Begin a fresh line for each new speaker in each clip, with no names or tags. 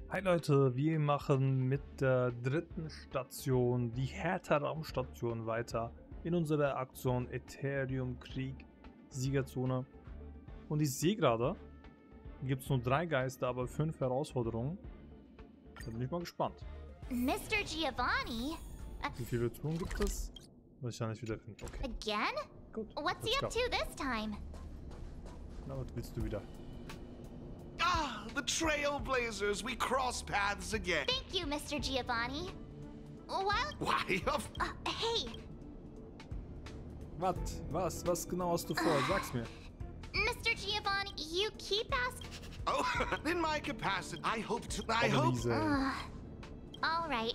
Hi Leute, wir machen mit der dritten Station, die Hertha-Raumstation, weiter in unserer Aktion Ethereum Krieg Siegerzone. Und ich sehe gerade, hier gibt es nur 3 Geister, aber 5 Herausforderungen. Da bin ich mal gespannt.
Mr. Giovanni?
Wie viele Truhen gibt es? Wahrscheinlich wieder 5, okay.
Again?
Gut,
What's he
let's
up
go.
to this time?
Na, was willst du wieder?
Ah, the Trailblazers. We cross paths again.
Thank you, Mr. Giovanni. Well,
Why, of...
hey,
Was genau hast du vor? Sag's mir.
Mr. Giovanni, you keep asking.
Oh, in my capacity, I hope...
Anneliese.
All right.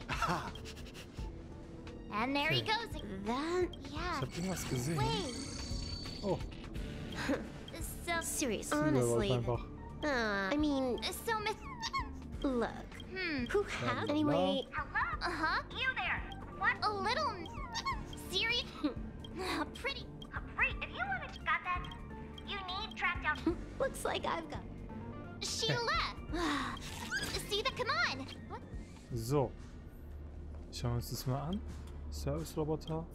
And there he
Okay.
goes. That?
Ich
Yeah.
hab irgendwas gesehen.
Wait.
Oh,
So
Seriously,
Silber wollte
honestly.
einfach.
I mean,
So Miss.
look. Who has anyway?
Huh? You there? What? A little serious. Pretty. Great. If you want to got that, you need track down.
Looks like I've got.
She left. See that? Come on. What?
So. Schauen wir uns das mal an. Service-Roboter.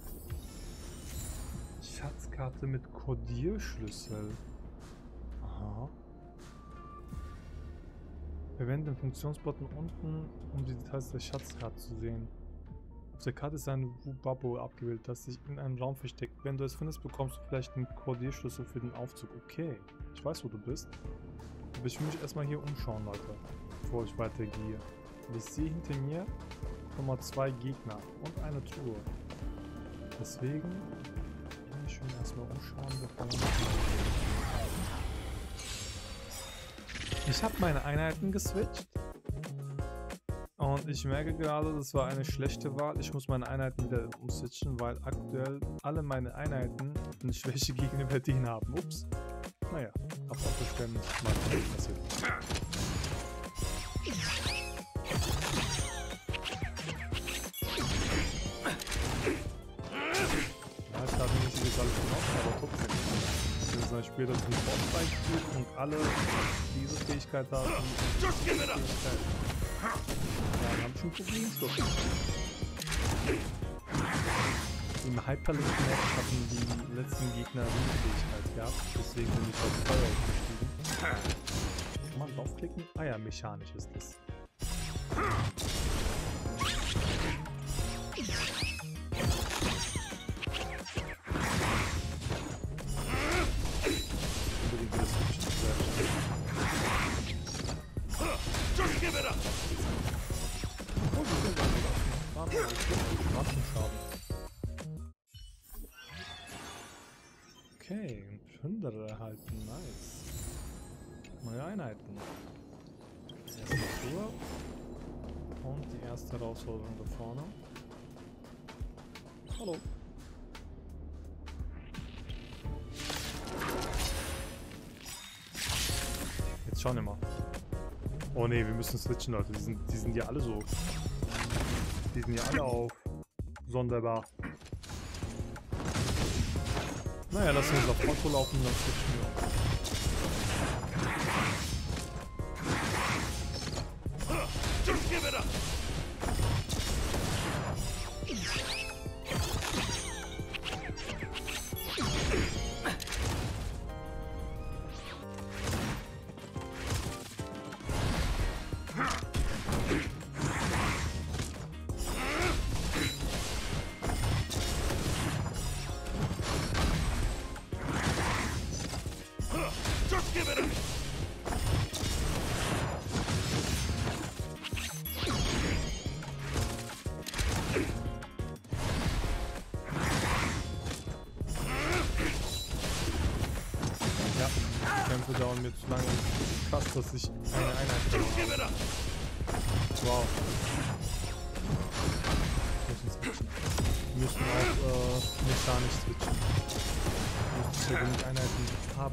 Schatzkarte mit Codierschlüssel. Aha. Verwende den Funktionsbutton unten, um die Details der Schatzkarte zu sehen. Auf der Karte ist ein Wubabo abgebildet, das sich in einem Raum versteckt. Wenn du es findest, bekommst du vielleicht einen Codierschlüssel für den Aufzug. Okay, ich weiß, wo du bist. Aber ich will mich erstmal hier umschauen, Leute, bevor ich weitergehe. Und ich sehe hinter mir nochmal 2 Gegner und eine Truhe. Deswegen will ich mich erstmal umschauen, bevor wir Ich habe meine Einheiten geswitcht. Und ich merke gerade, das war eine schlechte Wahl. Ich muss meine Einheiten wieder umswitchen, weil aktuell alle meine Einheiten eine Schwäche gegenüber denen haben. Ups. Naja, auf Abbeständen mal passiert. Ja, ich habe nicht jetzt alles gemacht, aber trotzdem. Wenn es ein Spiel, das einen Bossfight gibt und alle diese Fähigkeit haben,
Just give it up.
ja, dann haben schon Problemstoffe. Im Hyperlink-Match hatten die letzten Gegner diese Fähigkeit gehabt, deswegen bin ich auf Feuer umgestiegen. Kann man draufklicken? Ah ja, mechanisch ist das. Unbedingt wieder switchen zu werden.
Just give it up.
Oh, die sind Waffenschaden. Okay, und Plünderer erhalten, nice. Neue Einheiten. Das erste Tour. Und die erste Herausforderung da vorne. Hallo. Jetzt schauen wir mal. Oh ne, wir müssen switchen, Leute. Die sind ja alle so. Die sind ja alle auf. Sonderbar. Naja, lassen wir uns auf Otto laufen, dann switchen wir auch.
Just give it up. Just give it up.
Ja, die Kämpfe dauern mir zu lange. Krass, dass ich eine Einheit
Just give
habe.
it up.
Wow. Wir müssen switchen. Wir müssen auch mechanisch switchen. Wir müssen so genug Einheiten haben.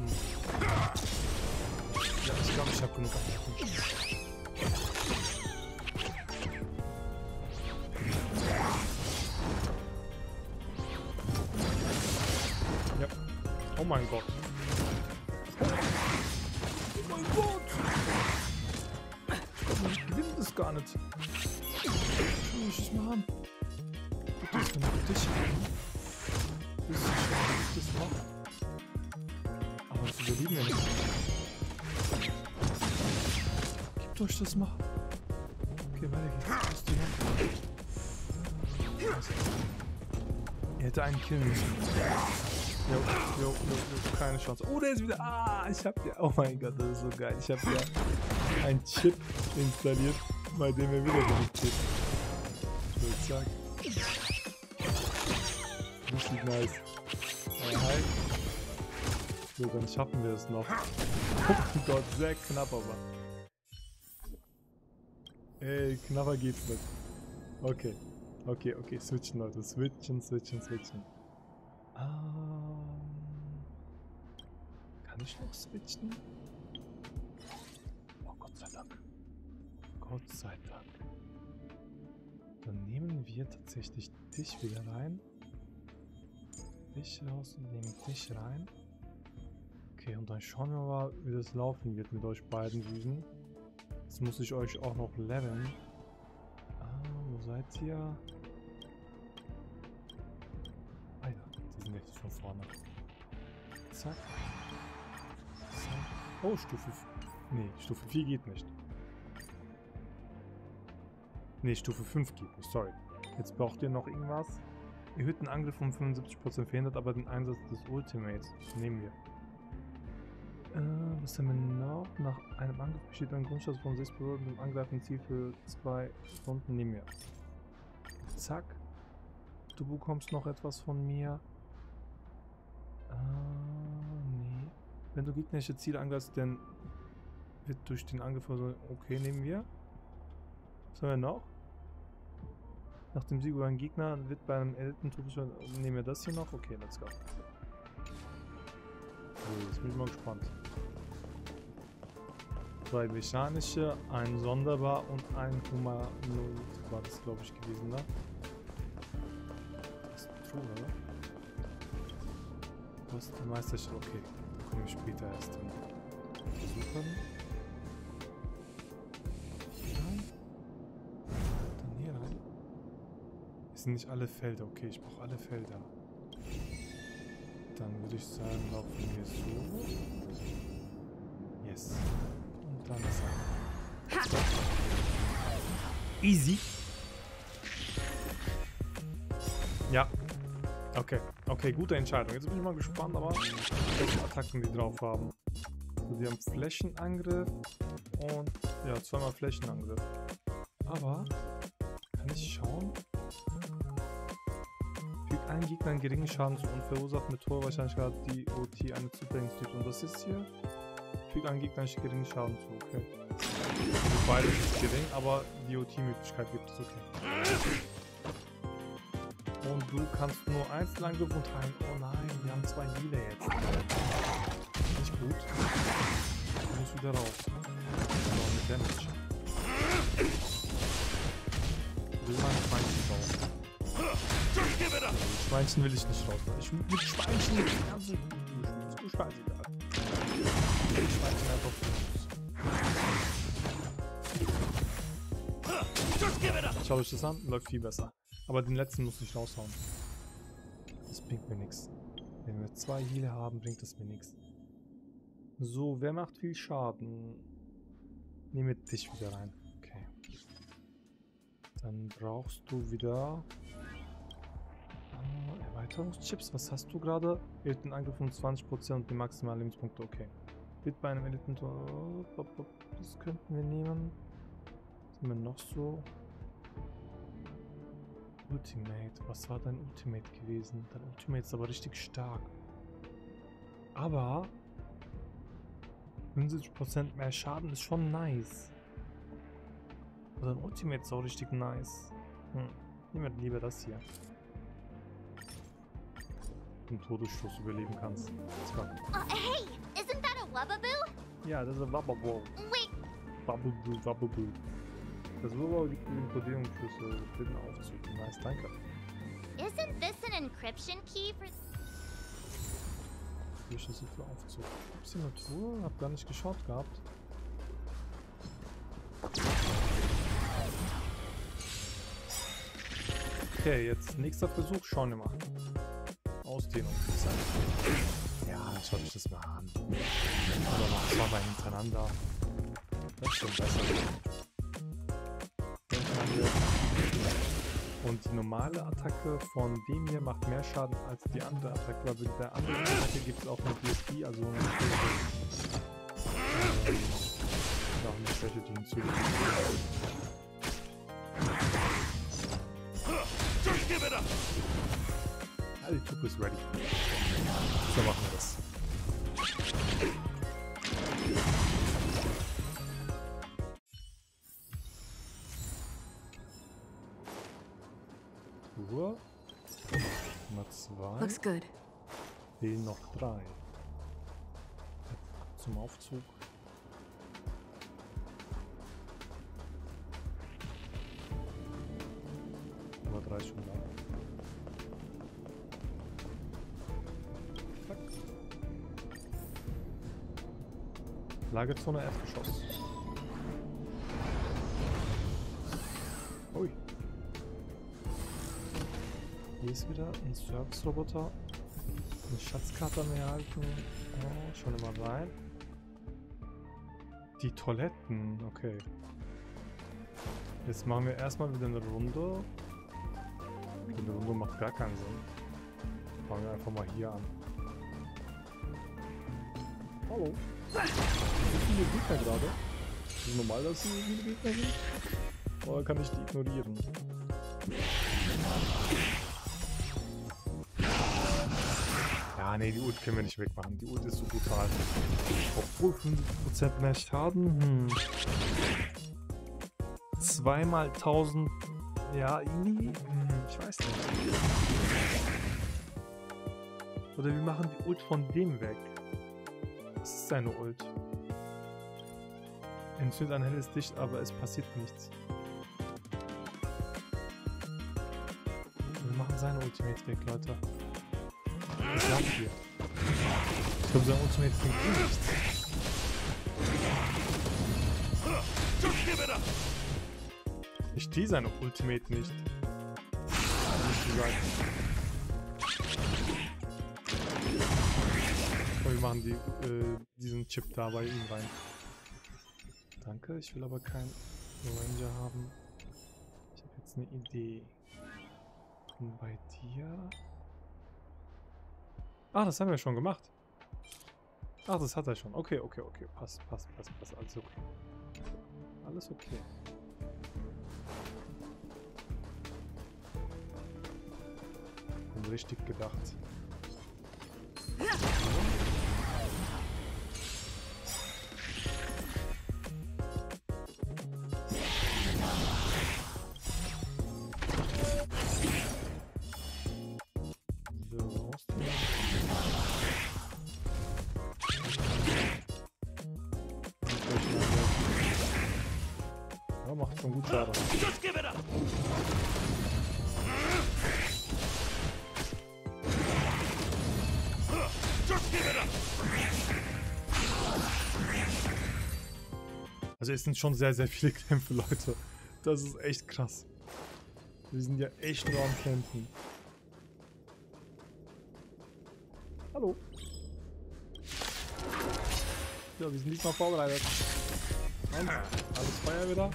Ja, ich glaube, ich habe genug Einheiten. Ja. Oh mein Gott. Oh mein Gott! gar nicht. Oh, schieß mal an. Das ist für dich an. Das ist das noch. Aber das überleben wir nicht. Gebt euch das mal. Okay, weiter geht's. Was ist die noch? Er hätte einen killen müssen. Jo, keine Chance. Oh, der ist wieder. Ah, ich hab ja. Oh mein Gott, das ist so geil. Ich hab ja einen Chip installiert, bei dem er wieder besiegt. So, zack. Richtig nice. Hi. So, dann schaffen wir es noch. Oh Gott, sehr knapp aber. Ey, knapper geht's nicht. Okay. Okay. Switchen, Leute. Switchen. Kann ich noch switchen? Oh, Gott sei Dank. Gott sei Dank. Dann nehmen wir tatsächlich dich wieder rein. Dich raus und nehmen dich rein. Okay, und dann schauen wir mal, wie das laufen wird mit euch beiden Süßen. Jetzt muss ich euch auch noch leveln. Wo seid ihr? Ah ja, die sind jetzt von vorne. Zack. Oh, Stufe 4 geht nicht. Ne, Stufe 5 geht nicht, sorry. Jetzt braucht ihr noch irgendwas. Erhöhten Angriff um 75% verhindert aber den Einsatz des Ultimates. Nehmen wir. Was haben wir noch? Nach einem Angriff besteht ein Grundschuss von 6% und dem angreifenden Ziel für 2 Runden. Nehmen wir. Zack. Du bekommst noch etwas von mir. Nee. Wenn du gegnerische Ziele angreifst, dann wird durch den Angriff so. Okay, nehmen wir. Was haben wir noch? Nach dem Sieg über einen Gegner wird bei einem Eltern-Todesschlag. Nehmen wir das hier noch? Okay, let's go. So, jetzt bin ich mal gespannt. 2 mechanische, ein sonderbar und ein humanoid war das, glaube ich, gewesen, ne? Das ist true, oder? Was ist die Meisterschaft? Okay, da komme ich später erst hin. Versuchen. Hier rein. Dann hier rein. Es sind nicht alle Felder. Okay, ich brauche alle Felder. Dann würde ich sagen, laufen wir so. Yes. Und dann zack. Easy. Ja. Okay, gute Entscheidung. Jetzt bin ich mal gespannt, aber welche Attacken die drauf haben. So, die haben Flächenangriff und ja, zweimal Flächenangriff. Aber kann ich schauen? Fügt einen Gegner einen geringen Schaden zu und verursacht mit hoher Wahrscheinlichkeit die OT eine Zubrennungsdruck. Und das ist hier. Fügt einen Gegner einen geringen Schaden zu, okay. Beides ist gering, aber die OT-Möglichkeit gibt es, okay. Und du kannst nur Einzelangriff und heilen. Oh nein, wir haben 2 Healer jetzt. Nicht gut. Ich muss wieder raus. So, mit Damage. Will man Schweinchen raus. Schweinchen will ich nicht raus. Mit Schweinchen will ich ganz so scheißegal. Ich Schweinchen einfach für. Schaut euch das an, läuft viel besser. Aber den letzten muss ich raushauen. Das bringt mir nichts. Wenn wir 2 Healer haben, bringt das mir nichts. So, wer macht viel Schaden? Nehme dich wieder rein. Okay. Dann brauchst du wieder Erweiterungschips. Was hast du gerade? Erhöhten Angriff um 20% und die maximalen Lebenspunkte. Okay. Wird bei einem Eliten. Das könnten wir nehmen. Was haben wir noch so? Ultimate. Was war dein Ultimate gewesen? Dein Ultimate ist aber richtig stark. Aber 75% mehr Schaden ist schon nice. Also dein Ultimate ist auch richtig nice. Nehmen wir lieber das hier. Den Todesstoß überleben kannst.
Hey, isn't that a Wubbaboo?
Ja, das ist ein Wubbaboo.
Wait,
Wubbaboo. Das Wubbaboo liegt in den Kodierungsschlüssel. Bitte aufzügen. Nice, danke.
isn't this an encryption key for...
Schlüssel für Aufzug. Gibt's hier eine Truhe? Hab gar nicht geschaut gehabt. Okay, jetzt nächster Versuch. Schauen wir mal. Ausdehnung. Ja, schaut euch das mal an. Oder noch zweimal hintereinander. Das ist schon besser. Und die normale Attacke von dem hier macht mehr Schaden als die andere Attacke, weil bei der anderen Attacke gibt es auch eine DSP, also eine Schwäche, die hinzugefügt wird. Ja, die Truppe ist ready. So machen wir das. Tour Nummer 2.
Looks good.
Fehlen noch 3. Zum Aufzug. Nummer 3 ist schon da. Zack. Lagerzone Erdgeschoss. Ui. Hier ist wieder ein Service-Roboter. Eine Schatzkarte an mir halten. Oh, schon immer rein. Die Toiletten, okay. Jetzt machen wir erstmal wieder eine Runde. Okay, eine Runde macht gar keinen Sinn. Fangen wir einfach mal hier an. Hallo. So viele Gegner gerade. Ist es normal, dass hier viele Gegner sind? Oder kann ich die ignorieren? Ja, nee, die Ult können wir nicht wegmachen. Die Ult ist so brutal. Obwohl 50% mehr Schaden. 2 mal 1000. Ja, irgendwie. Ich weiß nicht. Oder wir machen die Ult von dem weg. Das ist seine Ult. Entzündet ein helles Licht, aber es passiert nichts. Wir machen seine Ultimate weg, Leute. Was sagt ihr? Ich glaube, sein Ultimate bringt nichts. Ich stehe seine Ultimate nicht. Und wir machen diesen Chip da bei ihm rein. Danke, ich will aber keinen Ranger haben. Ich habe jetzt eine Idee. Und bei dir... Ah, das haben wir schon gemacht. Ach, das hat er schon. Okay, okay, okay. Passt. Alles okay. Alles okay. Und richtig gedacht. Ja, macht schon gut Schaden. Also es sind schon sehr, sehr viele Kämpfe, Leute. Das ist echt krass. Wir sind ja echt nur am Kämpfen. Hallo. Ja, wir sind nicht mal vorbereitet. Und? Alles Feuer wieder?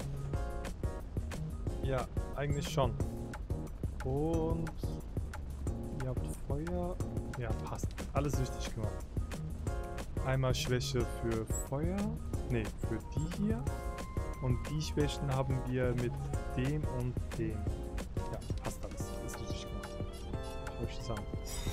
Ja, eigentlich schon. Und... ihr habt Feuer... ja, passt. Alles richtig gemacht. Einmal Schwäche für Feuer. Ne, für die hier. Und die Schwächen haben wir mit dem und dem. Ja, passt alles. Ist richtig gemacht. Ich euch zusammen.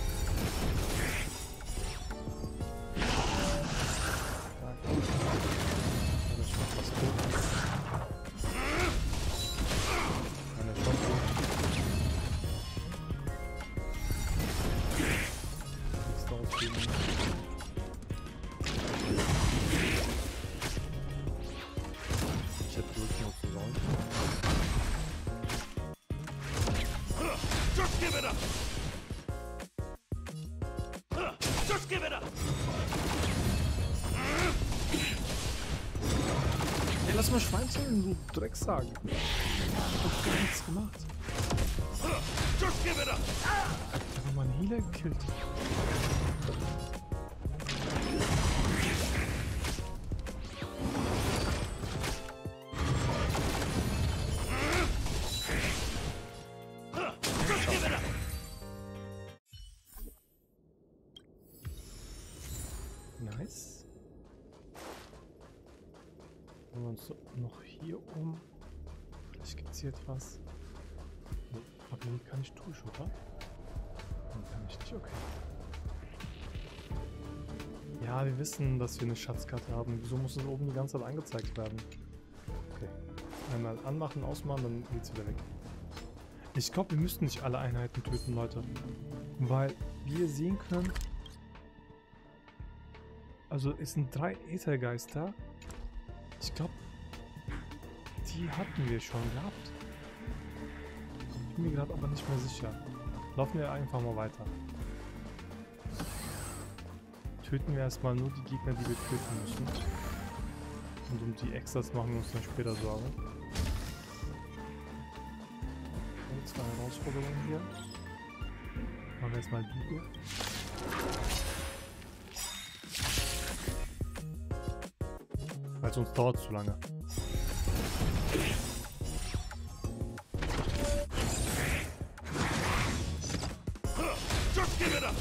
Ey, lass mal Schwein sein, du Drecksack. Ich hab gar nichts gemacht.
Just give it up.
Einfach mal einen Healer gekillt.
Just give it up.
Nice. Wollen wir uns noch hier um. Vielleicht gibt es hier etwas. Nee, aber hier kann ich durch, oder? Nee, kann ich nicht, okay. Ja, wir wissen, dass wir eine Schatzkarte haben. Wieso muss es oben die ganze Zeit angezeigt werden? Okay. Einmal anmachen, ausmachen, dann geht's wieder weg. Ich glaube, wir müssten nicht alle Einheiten töten, Leute. Weil, wie ihr sehen könnt, also es sind 3 Äthergeister. Ich glaube, die hatten wir schon gehabt. Ich bin mir gerade aber nicht mehr sicher. Laufen wir einfach mal weiter. Töten wir erstmal nur die Gegner, die wir töten müssen. Und um die Extras machen wir uns dann später Sorgen. Okay, 2 Herausforderungen hier. Machen wir erstmal die hier. Weil sonst dauert es zu lange.
Just give it up.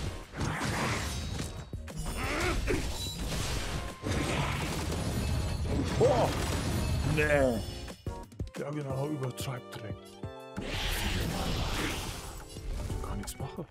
Oh! Nee! Der genau übertreibt direkt. Ich kann nichts machen.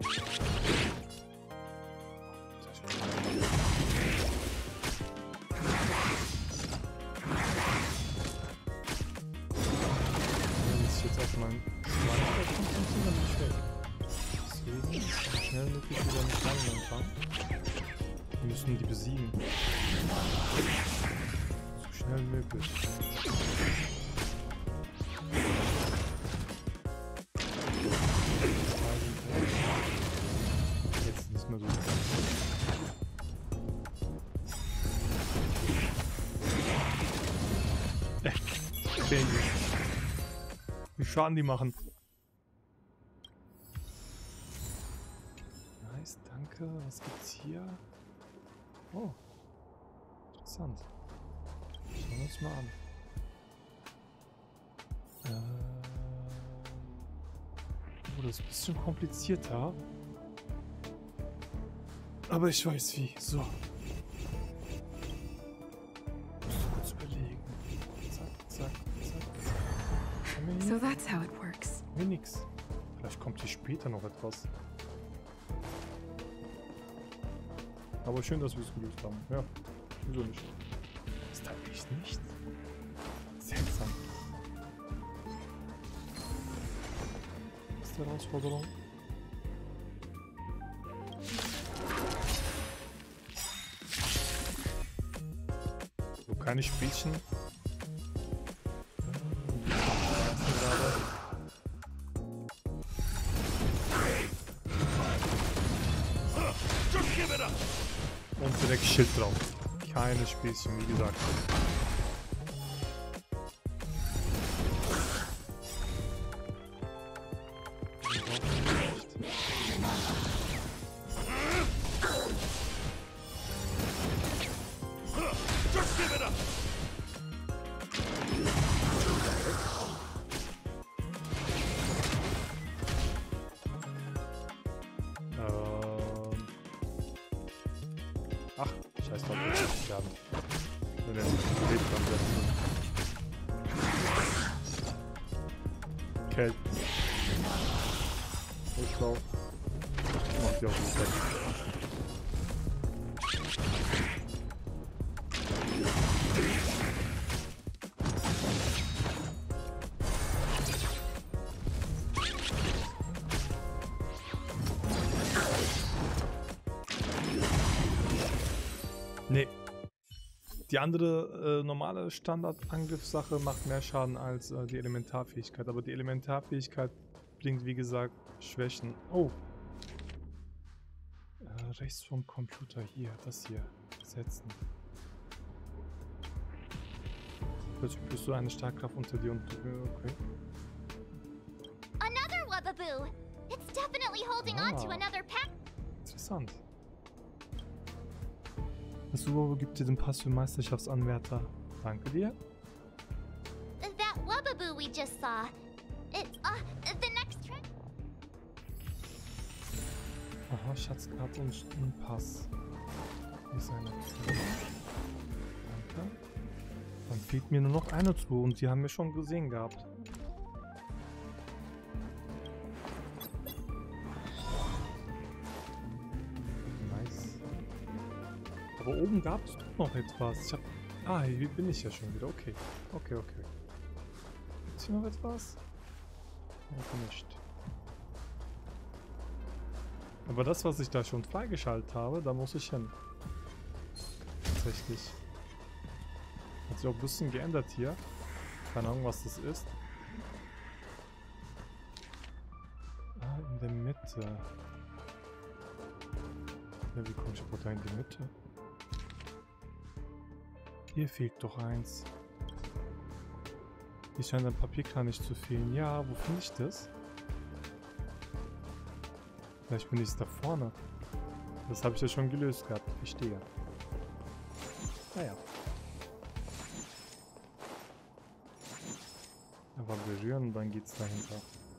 Wenn ich jetzt auf meinen Schwanz konzentriere, dann bin ich weg. Deswegen so schnell möglich wieder mit Schlangen anfangen. Wir müssen die besiegen. So schnell wie möglich. Jetzt nicht mehr so. Baby. Wie Schaden die machen. Nice, danke. Was gibt's hier? Oh. Interessant. Schauen wir uns mal an. Oh, das ist ein bisschen komplizierter. Aber ich weiß wie. So. Muss kurz überlegen. Zack, zack, zack, zack. Haben wir
So
hier?
that's how it works.
Haben wir nix. Vielleicht kommt hier später noch etwas. Aber schön, dass wir es gelöst haben. Ja, wieso nicht? Ist da echt nicht? Seltsam. Was ist die Herausforderung? So, keine Spielchen.
Just give it up.
Und direkt Schild drauf. Keine Spielchen, wie gesagt.
Just give it up.
Ach, scheiß drauf, ich sterben. Wenn er nicht lebt, dann wird es. Kälte. So schlau. Macht die auch nicht weg. Nee. Die andere normale Standard-Angriffssache macht mehr Schaden als die Elementarfähigkeit. Aber die Elementarfähigkeit bringt, wie gesagt, Schwächen. Oh. Rechts vom Computer hier. Das hier. Setzen. Plötzlich bist du eine Starkkraft unter dir und... Okay.
Another Wubba Wubaboo. It's definitely holding on to
Ah.
another pack.
Interessant. Das Wubaboo gibt dir den Pass für Meisterschaftsanwärter. Danke dir.
That Wubaboo we just saw. It's, the next trip.
Aha, Schatzkarte und ein Pass. Hier ist eine Truhe. Danke. Dann fehlt mir nur noch eine Truhe und die haben wir schon gesehen gehabt. Nice. Aber oben gab es doch noch etwas. Ich hab... Ah, hier bin ich ja schon wieder. Okay. Okay. Ist hier noch etwas? Noch nicht. Aber das, was ich da schon freigeschaltet habe, da muss ich hin. Tatsächlich. Hat sich auch ein bisschen geändert hier. Keine Ahnung, was das ist. Ah, in der Mitte. Ja, wie komme ich aber da in die Mitte? Hier fehlt doch eins. Hier scheint ein Papierkran nicht zu fehlen. Ja, wo finde ich das? Vielleicht bin ich es da vorne. Das habe ich ja schon gelöst gehabt. Verstehe. Naja. Aber berühren und dann geht's dahinter.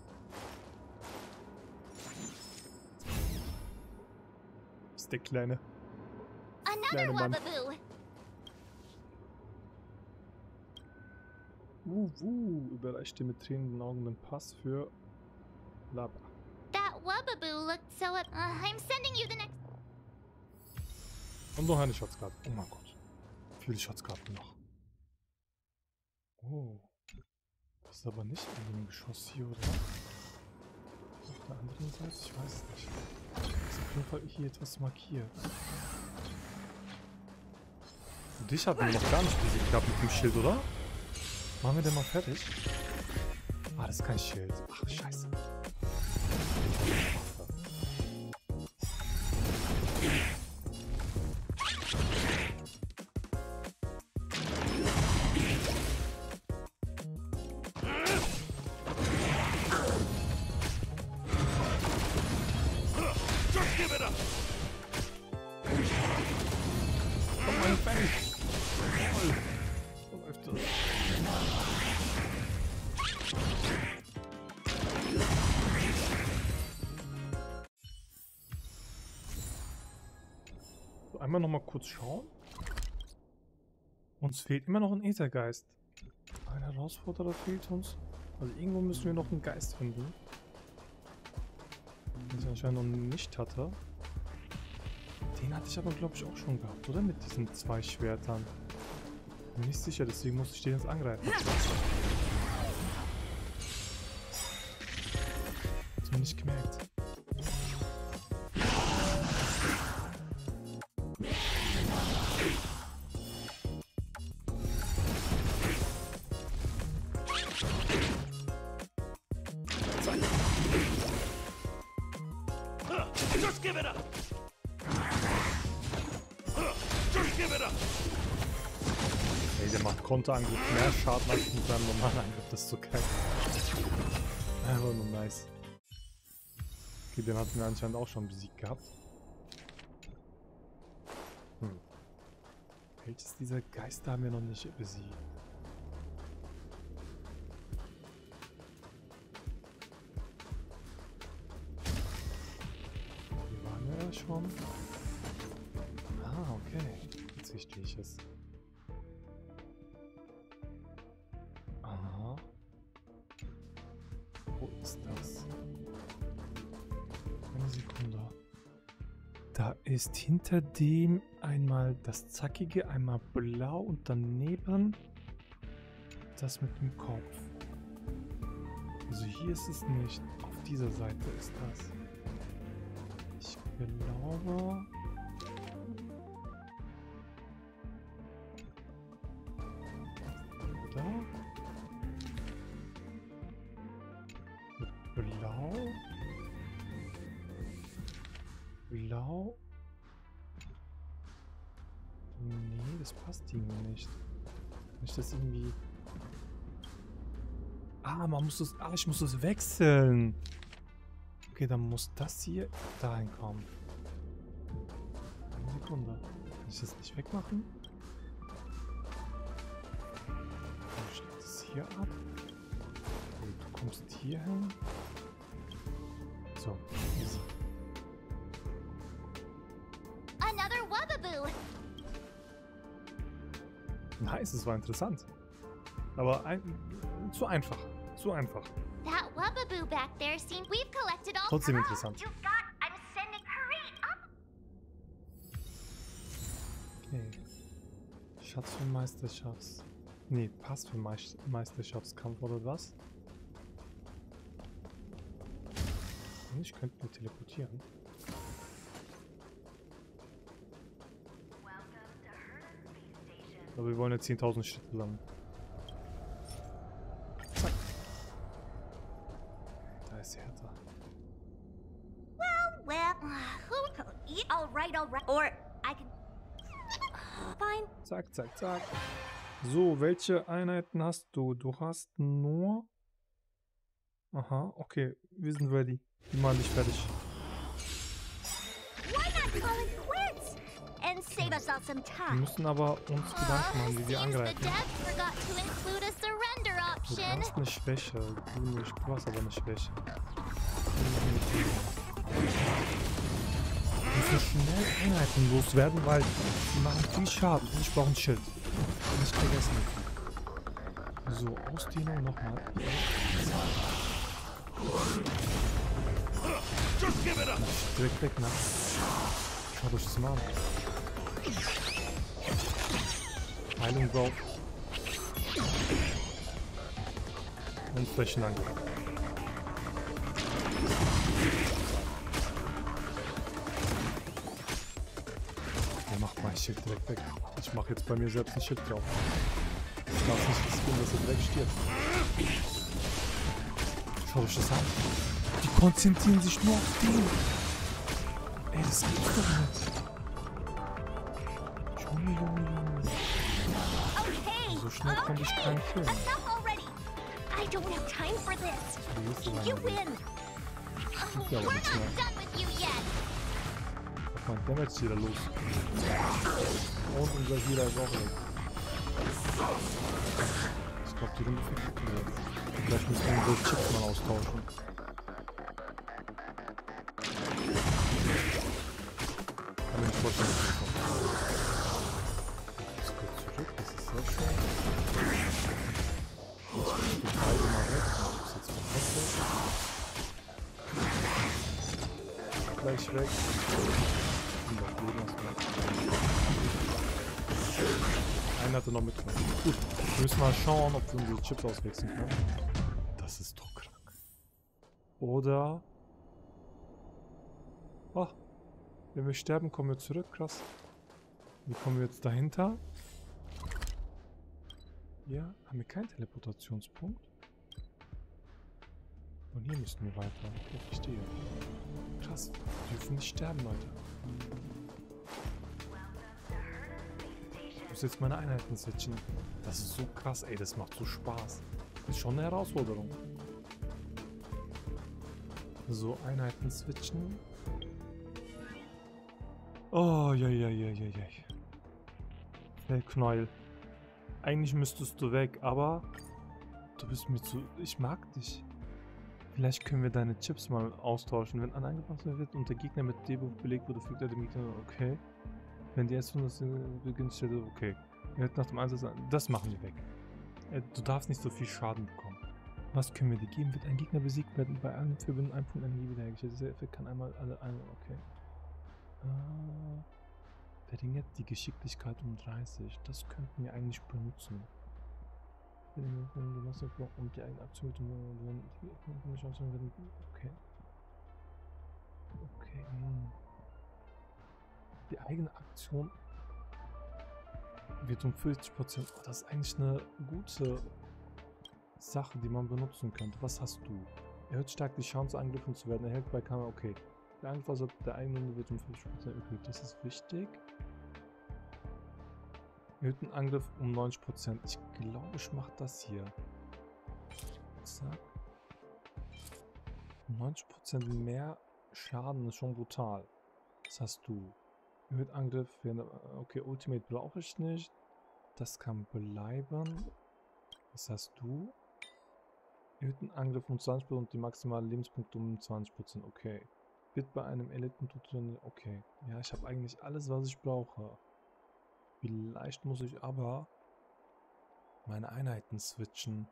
Ist der kleine.
Another
Kleine Mann.
Wubaboo.
Überreicht dir mit tränenden Augen den Pass für Laba.
That Wubaboo looked so I'm sending you the next.
Und noch eine Schatzkarte. Oh mein Gott. Viele Schatzkarten noch. Oh. Das ist aber nicht in dem Geschoss hier, oder? Auf der anderen Seite? Ich weiß es nicht. Es ist auf jeden Fall hier etwas markiert. Und dich hatten wir noch gar nicht besiegt gehabt mit dem Schild, oder? Machen wir den mal fertig? Ah, das ist kein Schild. Ach, scheiße. Komm, mein Fan! Jawohl! So läuft das. So, einmal noch mal kurz schauen. Uns fehlt immer noch ein Äthergeist. Ein Herausforderer fehlt uns. Also irgendwo müssen wir noch einen Geist finden. Den ich anscheinend noch nicht hatte. Den hatte ich aber, glaube ich, auch schon gehabt, oder? Mit diesen 2 Schwertern. Bin nicht sicher, deswegen muss ich den jetzt angreifen. Hast du nicht gemerkt?
Just give it up! Just give it up!
Ey, der macht Konterangriff mehr Schaden als mit seinem normalen Angriff. Das ist so geil. Aber nur nice. Okay, den hatten wir anscheinend auch schon besiegt gehabt. Welches dieser Geister haben wir noch nicht besiegt? Hier waren wir ja schon. Ah, okay. Jetzt verstehe ich es. Aha. Wo ist das? Eine Sekunde. Da ist hinter dem einmal das Zackige, einmal blau und daneben das mit dem Kopf. Also hier ist es nicht. Auf dieser Seite ist das. Ich glaube... Oder? Mit blau? Blau? Nee, das passt irgendwie nicht. Kann ich das irgendwie... Ah, man muss das... Ah, ich muss das wechseln. Okay, dann muss das hier dahin kommen. Eine Sekunde. Kann ich das nicht wegmachen? Dann schließt es hier ab. Okay, du kommst hier hin. So, easy.
Another Wubbaboo!
Nice, es war interessant. Aber zu einfach. Zu einfach.
That Wubbaboo back there seems we've collected all.
Trotzdem interessant.
You've got. I'm sending. Hurry up!
Okay. Schatz für Meisterschafts... Nee, Pass für Meisterschaftskampf oder was? Und ich könnte nur teleportieren. Aber wir wollen jetzt 10.000 Schritte lang. Zack. Da ist Hertha.
Well, all right. Or I can. Fine.
Zack, zack, zack. So, welche Einheiten hast du? Du hast nur... Aha, okay. Wir sind ready. Wir machen dich fertig.
Why not call it quits and save us all some
Wir
time?
müssen aber uns Gedanken machen, wie wir
Seems the
angreifen.
devs forgot to include a surrender
Du
option.
hast eine Schwäche. Du nicht. Du hast aber eine Schwäche. Wir müssen schnell Einheiten loswerden, weil die machen viel Schaden. Und ich brauche ein Schild. Nicht vergessen. So, Ausdehnung nochmal. Direkt weg, ne? Schaut euch das mal an. Heilung drauf. Und Flächenangriff. Der macht mein Schild direkt weg. Ich mache jetzt bei mir selbst ein Schild drauf. Ich darf nicht riskieren, dass er direkt stirbt. Schaut euch das an. Die konzentrieren sich nur auf den. Ey, das gibt's doch nicht. Junge.
Okay.
So schnell konnte ich keinen killen.
Enough already. I don't have time for this. You win.
Ja, aber
We're
nicht
not
mehr.
done with you yet.
Auf mein Damage wieder los. Und unser Healer ist auch weg. Ich glaube, die Runde verkacken wir jetzt. Vielleicht müssen wir unsere Chips mal austauschen. Kann mir nicht vorstellen, dass das kommt. Das geht zurück, das ist sehr schön. Jetzt kriegst du beide mal weg. Das ist jetzt perfekt. Gleich weg. Und das Leben hast du noch. Einer hatte noch mitgenommen. Gut, wir müssen mal schauen, ob wir unsere Chips auswechseln können. Das ist doch krank. Oder... Oh, wenn wir sterben, kommen wir zurück. Krass. Wie kommen wir jetzt dahinter? Ja, haben wir keinen Teleportationspunkt? Und hier müssen wir weiter. Okay, verstehe. Krass, wir dürfen nicht sterben, Leute. Ich muss jetzt meine Einheiten switchen. Das ist so krass, ey, das macht so Spaß. Das ist schon eine Herausforderung. So, Einheiten switchen. Oh, ja. Knäuel. Eigentlich müsstest du weg, aber du bist mir zu... Ich mag dich. Vielleicht können wir deine Chips mal austauschen. Wenn ein angepasst wird und der Gegner mit Debuff belegt wurde, fügt er dem Gegner... Okay. Wenn die S100 beginnt, steht er... Okay. Nach dem Einsatz... Das machen wir weg. Du darfst nicht so viel Schaden bekommen. Was können wir dir geben? Wird ein Gegner besiegt werden bei allen Verbinden ein Punkt Energie wiederhergestellt. Dieser Effekt kann einmal alle... Okay. Verringert die Geschicklichkeit um 30. Das könnten wir eigentlich benutzen. Und die eigene Aktion wird okay. Okay. Die eigene Aktion wird um 40%. Oh, das ist eigentlich eine gute Sache, die man benutzen könnte. Was hast du? Erhöht stark die Chance, angegriffen zu werden. Erhält bei Kamera. Okay. Der Angriff der eigenen wird um 50% erhöht. Das ist wichtig. Erhöhten Angriff um 90%. Ich glaube, ich mache das hier. Zack. 90% mehr Schaden ist schon brutal. Das hast du. Erhöht Angriff. Okay, Ultimate brauche ich nicht. Das kann bleiben. Was hast du? Erhöhten Angriff um 20% und die maximalen Lebenspunkte um 20%. Okay. Wird bei einem Eliten-Tutorial. Okay. Ja, ich habe eigentlich alles, was ich brauche. Vielleicht muss ich aber meine Einheiten switchen.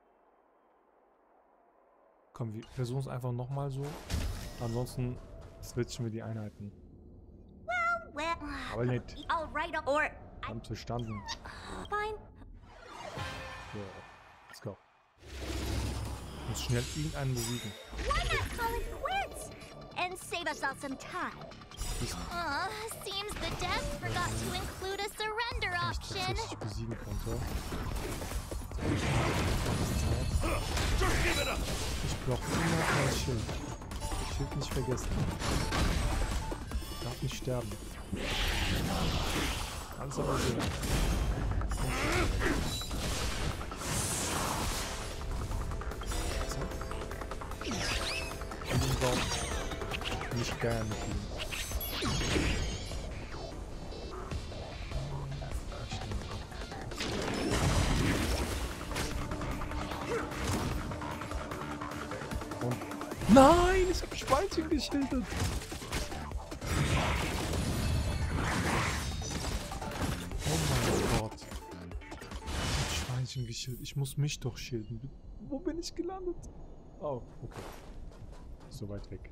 Komm, wir versuchen es einfach nochmal so. Ansonsten switchen wir die Einheiten.
Well,
Aber nicht.
all right, or
Haben verstanden.
fine.
So, let's go. Ich muss schnell irgendeinen besiegen.
Why not call it quits and save us all some time? Seems the devs forgot to include a surrender
Wenn ich
option.
tatsächlich besiegen könnte. Ich brauche immer ein Schild. Schild nicht vergessen. Darf nicht sterben. Alles aber sehr. In den Baum. Nicht gerne mit ihm. Und nein, ich habe Schweinchen geschildert. Oh mein Gott. Ich hab Schweinchen geschildert. Ich muss mich doch schilden. Wo bin ich gelandet? Oh, okay. So weit weg.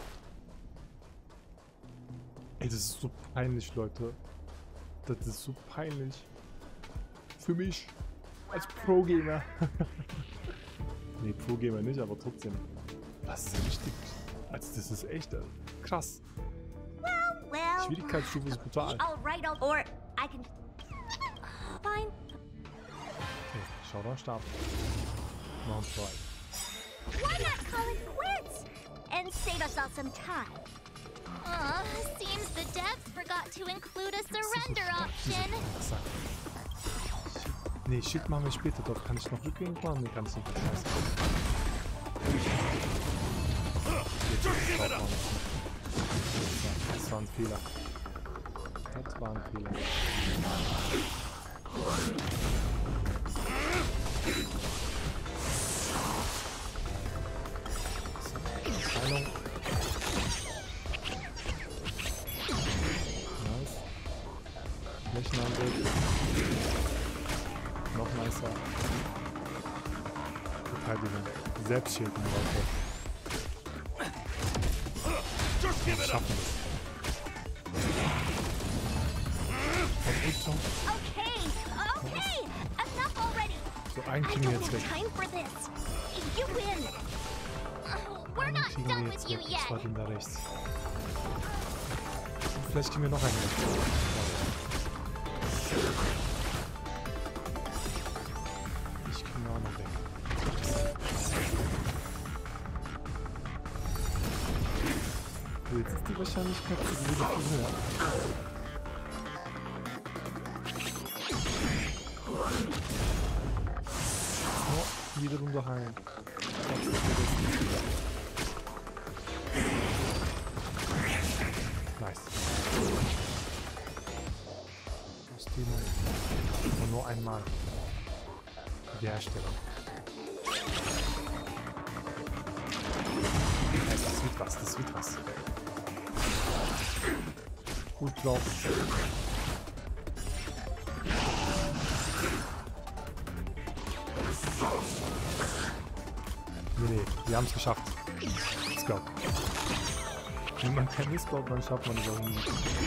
Ey, das ist so peinlich, Leute. Das ist so peinlich. Für mich. Als Pro-Gamer. Nee, Pro-Gamer nicht, aber trotzdem. Das ist richtig. Also das ist echt krass.
Well,
Schwierigkeitsstufe ist brutal.
all right, or I can fine.
Okay, schau da, Stab. Noch ein zwei.
Why not call it quits and save us all some time? Seems the devs forgot to include a surrender option.
Zack. Nee, Shit machen wir später. Dort kann ich noch rückgängig machen. Nee, kann ich nicht. Scheiße. Jetzt ist es drauf. Das war ein Fehler. Das war ein Fehler. Heilung. Nice. Flächenangriff. Noch nicer. Verteidigung. Selbstschilden, Leute. Wir schaffen es. Und Ultra.
Okay, enough already.
So, einen
I
kriegen wir
don't
jetzt
have
weg.
time for this. You win. We're
Einen
not
kriegen
done
wir
with
jetzt
you
weg. Das war
yet.
den da rechts. Und vielleicht kriegen wir noch einen weg. Ich kriege auch noch weg. So, jetzt ist die Wahrscheinlichkeit für diese viel höher. Oh, wiederum daheim. Nice. Aus dem aber nur einmal. Die Herstellung. Das wird was, das wird was. Gut drauf. Nee, wir haben es geschafft. Let's go. Wenn man kein Mist baut, dann schafft man es auch nie.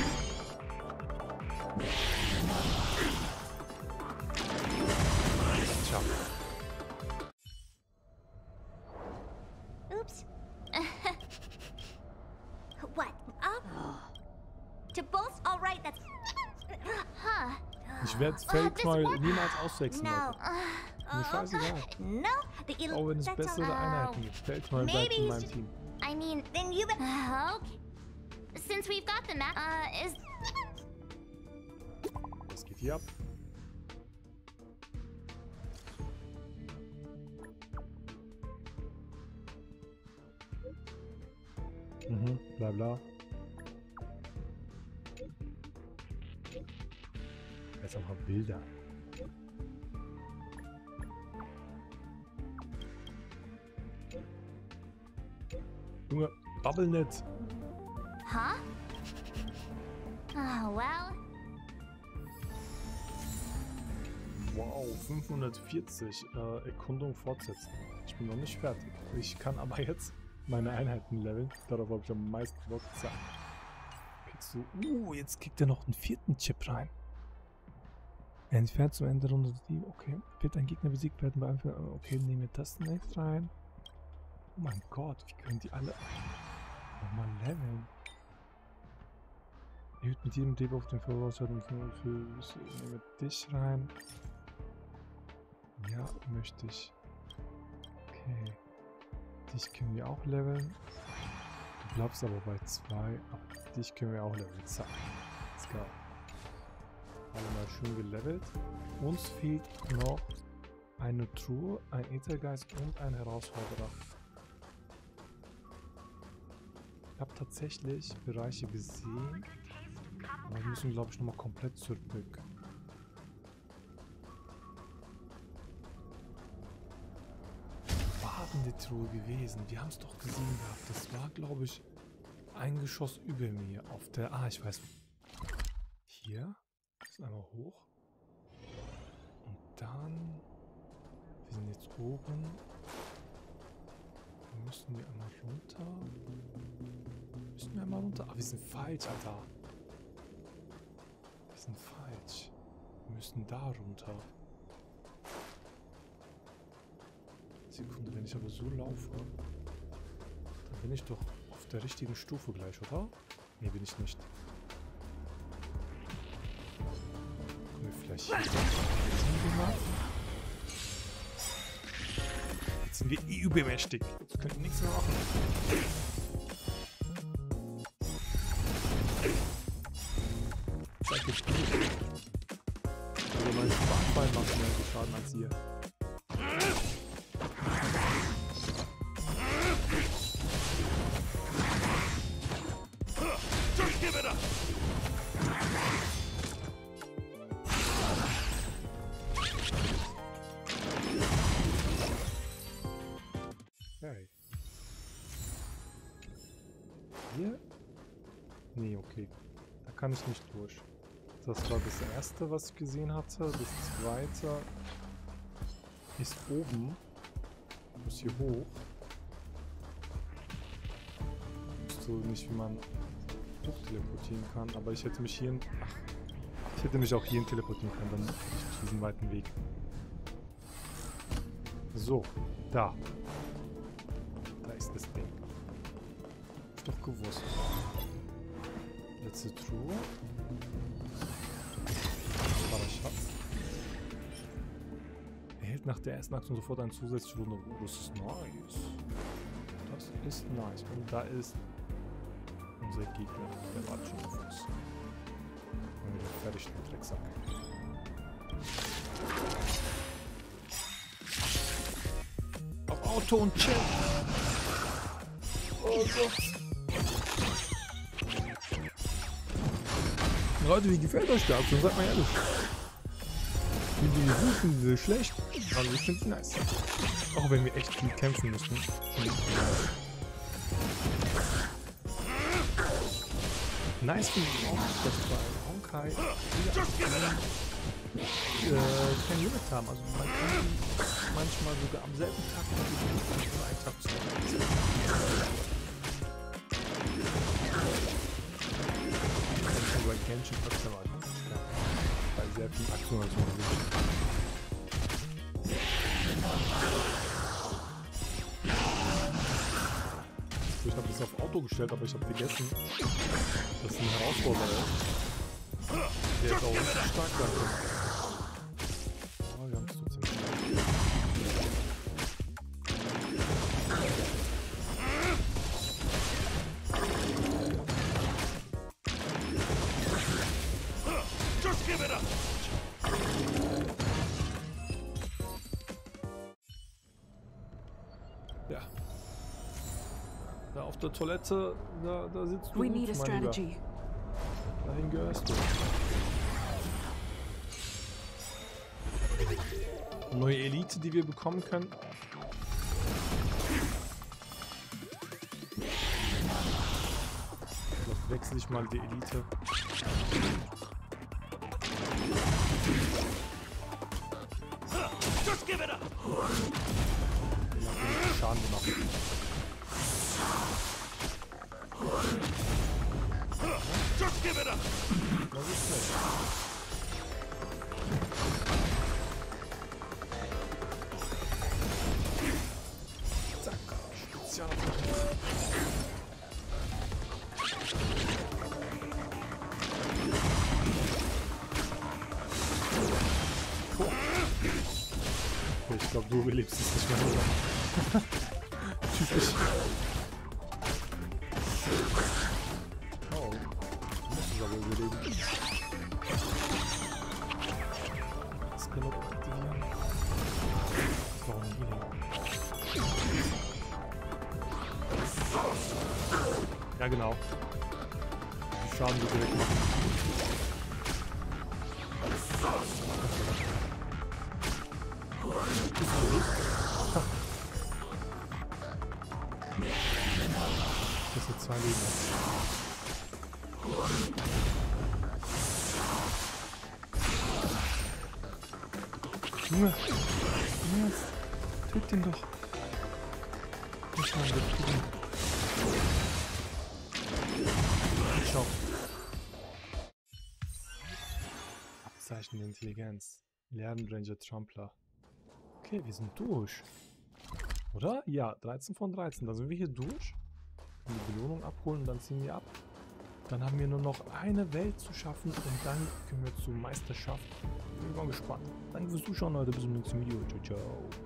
Schafft.
Oops. What? To both? All right, that's. Huh.
Ich werde Feldknäuel niemals auswechseln, Leute. Mir scheißegal.
No, the
Auch wenn es
that's
bessere Einheiten gibt. Feldknäuel bleibt in meinem Team.
I mean, then you. Okay. Since we've got the map, is.
Was geht hier ab? Bla bla. Jetzt einfach Bilder. Junge, babbel nicht.
Huh? Oh, well.
Wow, 540. Erkundung fortsetzen. Ich bin noch nicht fertig. Ich kann aber jetzt meine Einheiten leveln. Darauf habe ich am meisten Bock. Zack. Kriegst du. Jetzt kriegt er noch einen 4. Chip rein. Entfernt zum Ende Runde die. Okay. Wird ein Gegner besiegt werden bei einem. Okay, nehmen wir das nicht rein. Oh mein Gott, wie können die alle nochmal leveln? Erhöht mit jedem Debuff auf den Voraussetzungen für nehmen wir dich rein. Ja, möchte ich. Okay. Dich können wir auch leveln. Du bleibst aber bei 2. Aber dich können wir auch leveln. Zack. Let's go. Alle mal schön gelevelt. Uns fehlt noch eine Truhe, ein Äthergeist und ein Herausforderer. Ich habe tatsächlich Bereiche gesehen. Aber wir müssen, glaube ich, nochmal komplett zurück. War denn die Truhe gewesen? Wir haben es doch gesehen gehabt. Das war, glaube ich, ein Geschoss über mir. Auf der... Ah, ich weiß. Hier. Das ist einmal hoch. Und dann... Wir sind jetzt oben. Dann müssen wir einmal runter. Müssen wir einmal runter? Ah, wir sind falsch, Alter. Wir sind falsch. Wir müssen da runter. Sekunde, wenn ich aber so laufe, dann bin ich doch auf der richtigen Stufe gleich, oder? Ne, bin ich nicht. Können wir vielleicht hier gemacht? Jetzt sind wir übermächtig. Jetzt können wir nichts mehr machen. Zeig jetzt nicht. Also mein Sparkbein macht mehr Schaden als ihr. Okay. Hier? Nee, okay. Da kann ich nicht durch. Das war das erste, was ich gesehen hatte. Das zweite ist oben. Ich muss hier hoch. Ich wusste nicht, wie man hochteleportieren kann, aber ich hätte mich hier... Ach, ich hätte mich auch hierhin teleportieren können, dann nicht diesen weiten Weg. So, da. Da ist das Ding. Hab ich doch gewusst. Letzte Truhe. Das war der Schatz. Erhält nach der ersten Aktion sofort eine zusätzliche Runde. Oh, das ist nice. Das ist nice. Und da ist unser Gegner. Der wartet schon auf uns. Und wieder fertig, den Drecksack. Auf Auto und chill. Oh Gott. Leute, wie gefällt euch der Aktion? Sagt mal ehrlich. Finden die gut, finden die schlecht? Also ich finde es nice. Auch wenn wir echt viel kämpfen müssen. Nice finde ich auch, dass bei Honkai kein Limit haben. Also man kann manchmal sogar am selben Tag nur einen Tag zusammen. Bei Genshin öfter mal. Ja. Bei sehr vielen Aktionen. Ich habe das auf Auto gestellt, aber ich habe vergessen, dass es ein Herausforderer ist. Der ist auch richtig stark dafür. Aber wir haben es trotzdem. Ja. Da auf der Toilette, da sitzt du
We
gut,
need a
mein Lieber.
strategy.
Dahin gehörst du. Neue Elite, die wir bekommen können. Vielleicht wechsle ich mal die Elite.
Just give it up!
Ja, wenig Schaden gemacht.
Just give it up!
Das ist nett. Zack. Spezialattacke. Okay, ich glaube, du überlebst es nicht mehr. Typisch. Oh, du musst es aber überleben. Skelett aktivieren. Warum Healing? Ja, genau. Die Schaden, die direkt machen. Das sind 2 Leben. Junge! Yes. Töt den doch! Nicht mal töten. Schau. Abzeichen der Intelligenz. Lernen-Ranger Trampler. Okay, wir sind durch. Oder? Ja, 13 von 13. Dann sind wir hier durch. Die Belohnung abholen und dann ziehen wir ab. Dann haben wir nur noch eine Welt zu schaffen und dann können wir zur Meisterschaft. Bin mal gespannt. Danke fürs Zuschauen, Leute. Bis zum nächsten Video. Ciao, ciao.